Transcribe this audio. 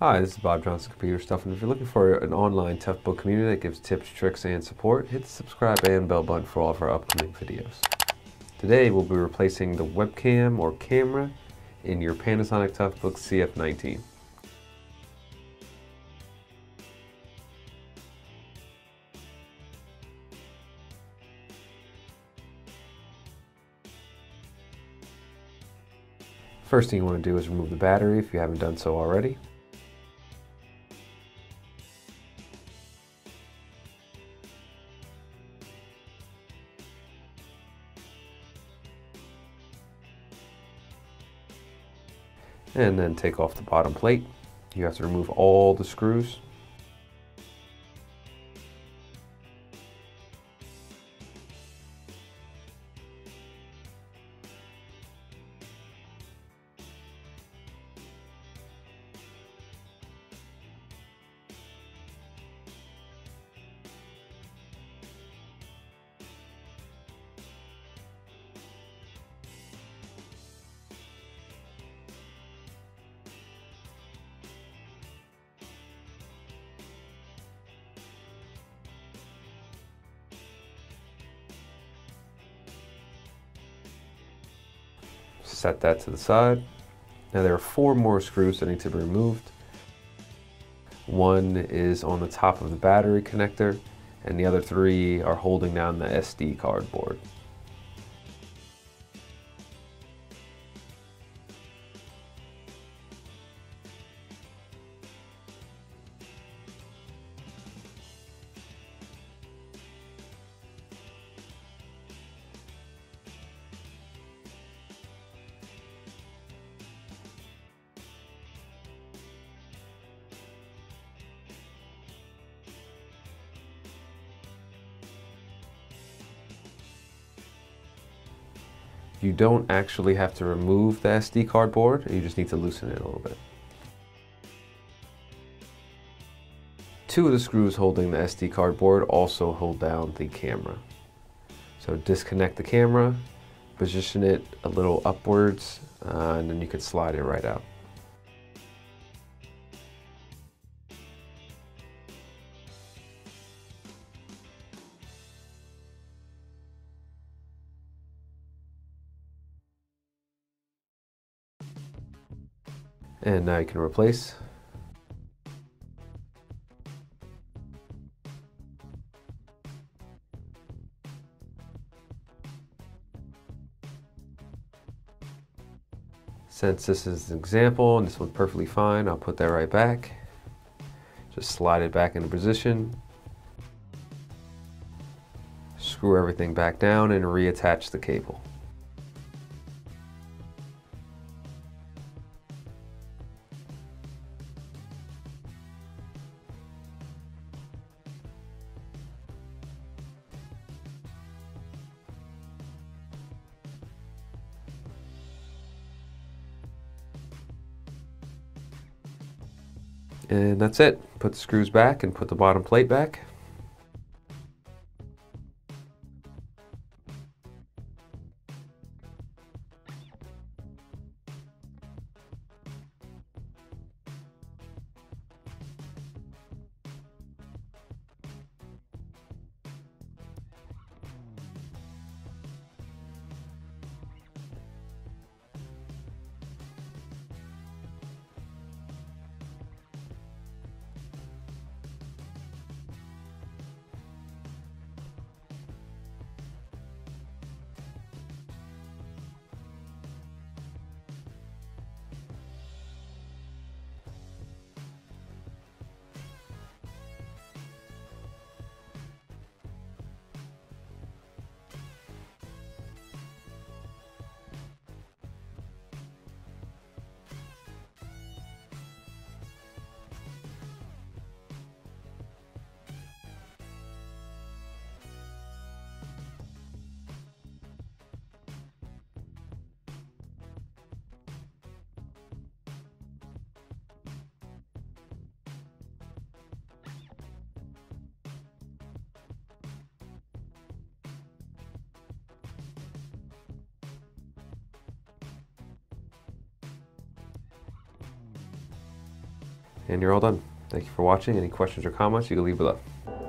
Hi, this is Bob Johnson, Computer Stuff, and if you're looking for an online Toughbook community that gives tips, tricks, and support, hit the subscribe and bell button for all of our upcoming videos. Today we'll be replacing the webcam or camera in your Panasonic Toughbook CF-19. First thing you want to do is remove the battery if you haven't done so already. And then take off the bottom plate. You have to remove all the screws. Set that to the side. Now there are 4 more screws that need to be removed. One is on the top of the battery connector, and the other 3 are holding down the SD card board. You don't actually have to remove the SD card board, you just need to loosen it a little bit. 2 of the screws holding the SD card board also hold down the camera. So disconnect the camera, position it a little upwards, and then you can slide it right out. And now you can replace. Since this is an example and this one's perfectly fine, I'll put that right back. Just slide it back into position. Screw everything back down and reattach the cable. And that's it. Put the screws back and put the bottom plate back. and you're all done. Thank you for watching. Any questions or comments you can leave below.